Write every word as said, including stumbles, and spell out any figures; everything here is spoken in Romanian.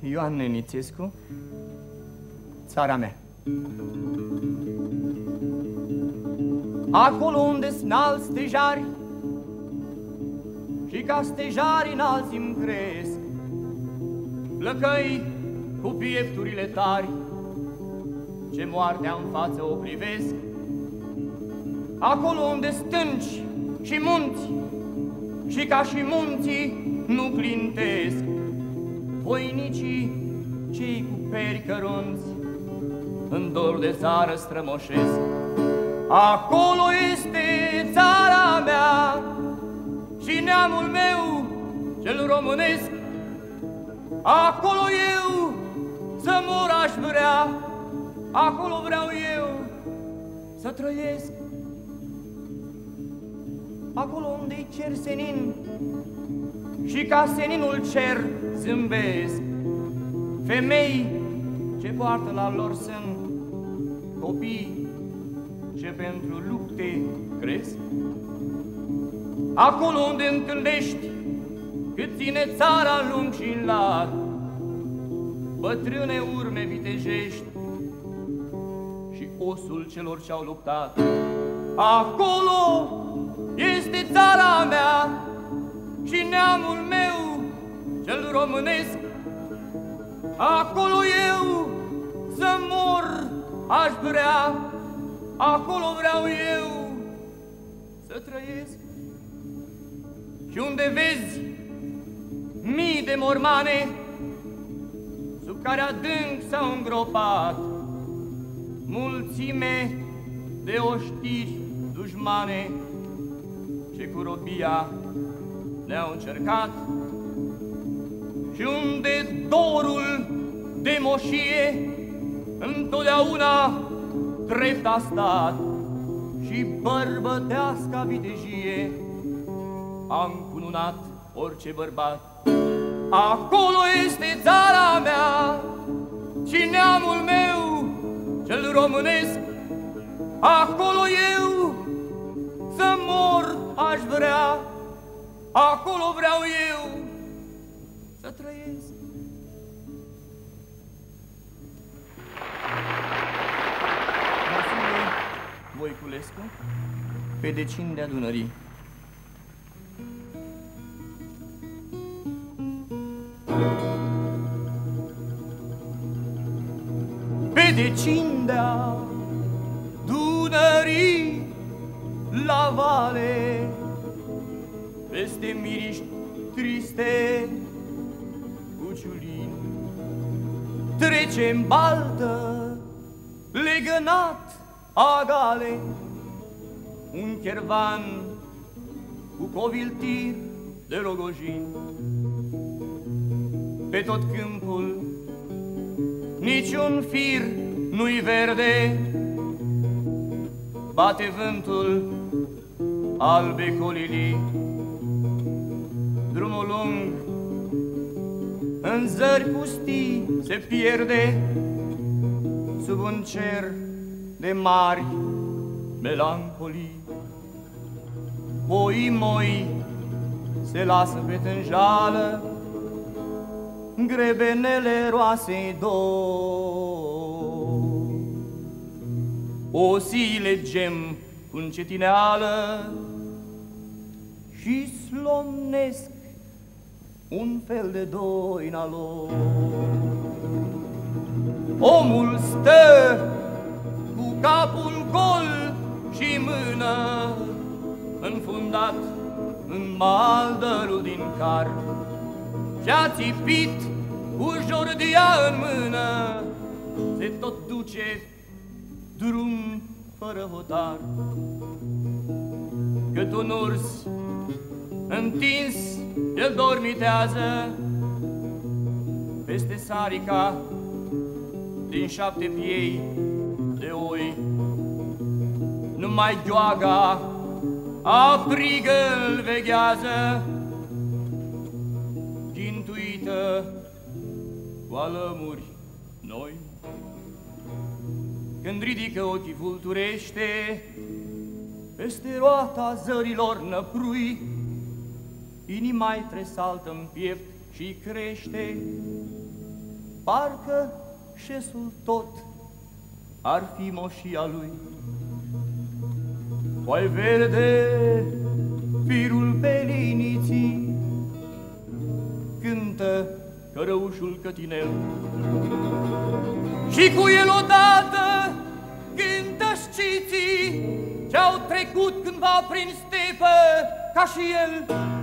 Ioan Nenițescu, țara mea. Acolo unde-s înalți stejari și ca stejari înalți-mi cresc, flăcăi cu piepturile tari, ce moartea în față o privesc. Acolo unde stânci și munți și ca și munții nu clintesc, voinicii cei cu peri cărunți în dor de țară strămoșesc. Acolo este țara mea și neamul meu cel românesc. Acolo eu să mor aș vrea, acolo vreau eu să trăiesc. Acolo unde-i cer senin și ca seninul cer zâmbesc, femei ce poartă la lor sân copii ce pentru lupte cresc. Acolo unde întâlnești cât ține țara lung și în lat, bătrâne urme vitejești și osul celor ce-au luptat. Acolo este țara mea și neamul meu cel românesc. Acolo eu să mor aș vrea, acolo vreau eu să trăiesc. Și unde vezi mii de mormane sub care adânc s-au îngropat mulțime de oștiri dușmane ce cu robia ne-au încercat, și unde dorul de moșie întotdeauna drept a stat și bărbăteasca vitejie a încununat orice bărbat. Acolo este țara mea și neamul meu cel românesc. Acolo eu să mor aș vrea, acolo vreau eu să trăiesc. Vasile Voiculescu, pe decin de Dunării. Pe decin de-a Dunării, la vale, peste miriști triste cu ciulini, trece-n baltă legănat agale un chervan cu coviltir de rogojini. Pe tot câmpul niciun fir nu-i verde, bate vântul albe colilii. Drumul lung în zări pustii se pierde sub un cer de mari melancolii. Poii moi se lasă pe tânjală grebenele roasei dor. Osiile gem cu încetineală și slomnesc un fel de doina lor. Omul stă cu capul gol și mână înfundat în maldărul din car, și-a țipit cu jordia în mână, se tot duce drum fără hotar. Cât un urs întins el dormitează peste sarica din șapte piei de oi. Numai gheoaga aprigă îl veghează, gintuită cu alămuri noi. Când ridică ochii vulturește peste roata zărilor năprui, inima-i tresaltă în piept și crește parcă șesul tot ar fi moșia lui. Poi verde firul pe liniții, cântă cărăușul cătinel. Și cu el odată cântă sciții ce-au trecut cândva prin stepă ca și el.